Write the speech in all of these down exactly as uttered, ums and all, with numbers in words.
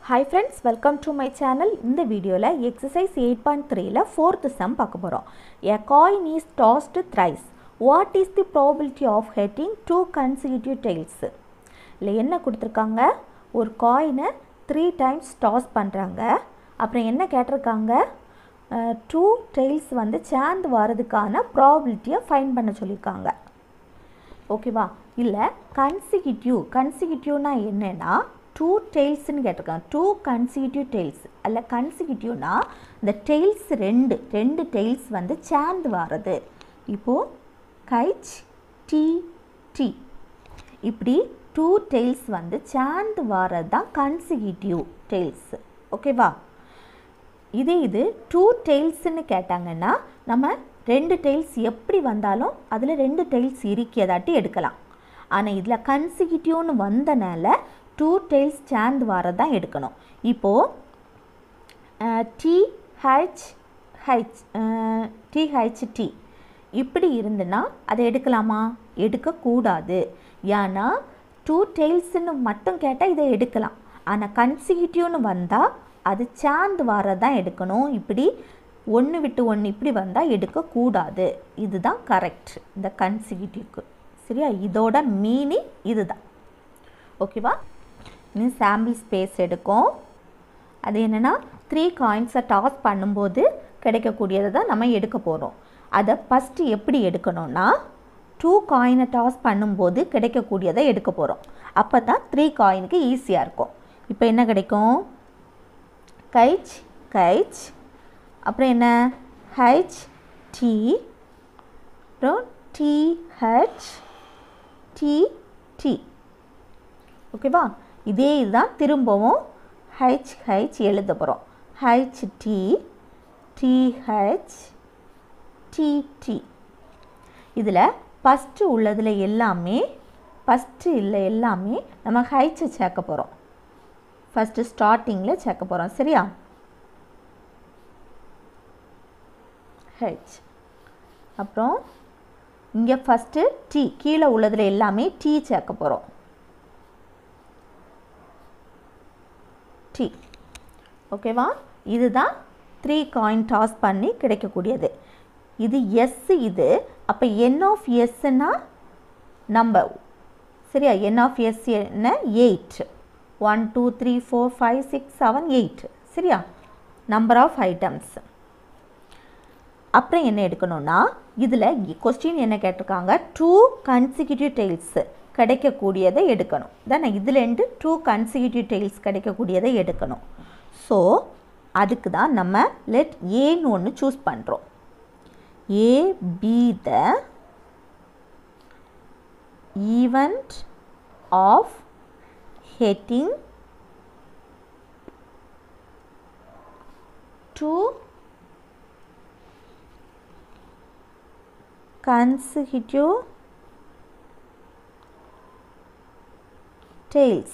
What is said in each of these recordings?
Hi friends, welcome to my channel. In this video, exercise eight point three la fourth sum paakaporom. A coin is tossed thrice. What is the probability of hitting two consecutive tails? இல்லை என்ன கொடுத்துருக்காங்க, ஒரு காயினை three times toss பண்ணுறாங்க. அப்புறம் என்ன கேட்டிருக்காங்க, two tails வந்து சேர்ந்து வரதுக்கான ப்ராபிலிட்டியை ஃபைன் பண்ண சொல்லியிருக்காங்க. ஓகேவா? இல்லை கன்சிக்யூட்டிவ் கன்சிக்யூட்டிவ்னா என்னென்னா டூ டெய்ல்ஸ்ன்னு கேட்டிருக்காங்க. டூ கன்சிக்யூட்டிவ் டெய்ல்ஸ் அல்ல கன்சிக்யூட்டிவ்னா இந்த டெய்ல்ஸ் ரெண்டு ரெண்டு டெய்ல்ஸ் வந்து சேர்ந்து வர்றது. இப்போது கைச் டி டி இப்படி டூ டெய்ல்ஸ் வந்து சேர்ந்து வர்றது தான் கன்சிக்யூட்டிவ் டெய்ல்ஸ். ஓகேவா? இதே இது டூ டெய்ல்ஸ்ன்னு கேட்டாங்கன்னா நம்ம ரெண்டு டெய்ல்ஸ் எப்படி வந்தாலும் அதில் ரெண்டு டெய்ல்ஸ் இருக்கிறதாட்டி எடுக்கலாம். ஆனால் இதில் கன்சிக்யூட்டிவ்னு வந்தனால டூ டெய்ல்ஸ் சேர்ந்து வரது தான் எடுக்கணும். இப்போது T H H T H T இப்படி இருந்துன்னா அதை எடுக்கலாமா? எடுக்கக்கூடாது. ஏன்னா டூ டெய்ல்ஸ்ன்னு மட்டும் கேட்டால் இதை எடுக்கலாம். ஆனால் கன்சிக்யூட்டிவ்னு வந்தால் அது சேர்ந்து வரது தான் எடுக்கணும். இப்படி ஒன்று விட்டு ஒன்று இப்படி வந்தால் எடுக்கக்கூடாது. இதுதான் கரெக்ட் இந்த கன்சிக்யூட்டிவ்க்கு. சரியா? இதோட மீனிங் இதுதான். ஓகேவா? இன்னும் சாம்பிள் ஸ்பேஸ் எடுக்கும். அது என்னென்னா த்ரீ காயின்ஸை டாஸ் பண்ணும்போது கிடைக்கக்கூடியதை தான் நம்ம எடுக்க போகிறோம். அதை ஃபஸ்ட்டு எப்படி எடுக்கணும்னா டூ காயினை டாஸ் பண்ணும்போது கிடைக்கக்கூடியதை எடுக்க போகிறோம். அப்போ தான் த்ரீ காயினுக்கு ஈஸியாக இருக்கும். இப்போ என்ன கிடைக்கும்? கைச் கைச் அப்புறம் என்ன ஹெச் டி அப்புறம் டி ஹெச் டி டி. ஓகேவா? இதே இதுதான் திரும்பவும் ஹெச் ஹெச் எழுத போகிறோம். H T T H T T. இதில் ஃபஸ்ட்டு உள்ளதில் எல்லாமே ஃபஸ்ட்டு இல்லை எல்லாமே நம்ம ஹெச்சை சேர்க்க போகிறோம். ஃபஸ்ட்டு ஸ்டார்டிங்கில் சேர்க்க போகிறோம். சரியா? ஹெச் அப்புறம் இங்கே ஃபஸ்ட்டு டி கீழே உள்ளதில் எல்லாமே டி சேர்க்க போகிறோம். டி. ஓகேவா? இதுதான் த்ரீ காயின் டாஸ் பண்ணி கிடைக்கக்கூடியது. இது எஸ். இது அப்போ என் ஆஃப் எஸ்ன்னா நம்பர். சரியா? என் ஆஃப் எஸ் என்ன? Eight. One two three four five six seven eight. சரியா? Number of items. அப்புறம் என்ன எடுக்கணும்னா இதில் கொஸ்டின் என்ன கேட்டிருக்காங்க, டூ கன்சிக்யூட்டிவ் டெய்ல்ஸ் கிடைக்கக்கூடியதை எடுக்கணும். தானே? இதுலேருந்து டூ கன்சிக்யூட்டிவ் டெய்ல்ஸ் கிடைக்கக்கூடியதை எடுக்கணும். ஸோ அதுக்கு தான் நம்ம லெட் ஏன்னு ஒன்று சூஸ் பண்ணுறோம். A be the event of hitting two consecutive tails.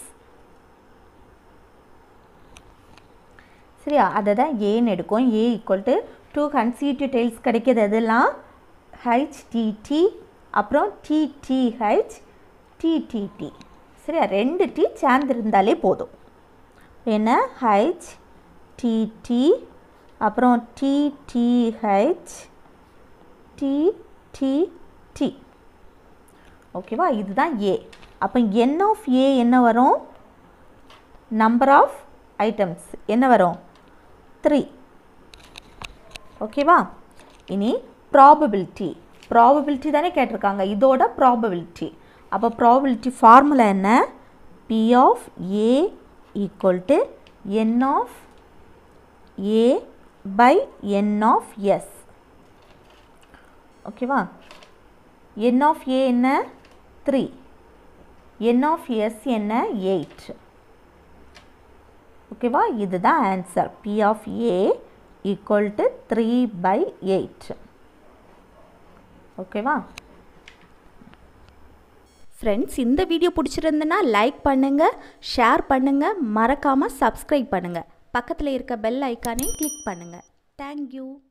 சரியா? அதை தான் ஏன்னு எடுக்கும். A equal to two consecutive tails கிடைக்கிறது எதெல்லாம் ஹெச் டி டி அப்புறம் T T H T T T. சரியா? ரெண்டு டி சேர்ந்துருந்தாலே போதும். என்ன? ஹெச் டி டி அப்புறம் T T H T T T. ஓகேவா? இதுதான் ஏ. அப்போ என் ஆஃப் ஏ என்ன வரும்? நம்பர் ஆஃப் ஐட்டம்ஸ் என்ன வரும்? த்ரீ. ஓகேவா? இனி ப்ராபபிலிட்டி. ப்ராபபிலிட்டி தானே கேட்டிருக்காங்க. இதோட ப்ராபபிலிட்டி. அப்போ ப்ராபபிலிட்டி ஃபார்முலா என்ன? P of A equal to N of A by N of S. ஓகேவா? என் ஆஃப் ஏ என்ன? த்ரீ. என் ஆஃப் எஸ் என்ன? எயிட். ஓகேவா? இதுதான் answer. P of A equal to three by eight. ஓகேவா? Friends, இந்த video பிடிச்சிருந்ததுன்னா like பண்ணுங்கள், share பண்ணுங்கள், மறக்காமல் சப்ஸ்கிரைப் பண்ணுங்கள். பக்கத்தில் இருக்க பெல் ஐக்கானையும் கிளிக் பண்ணுங்கள். தேங்க்யூ.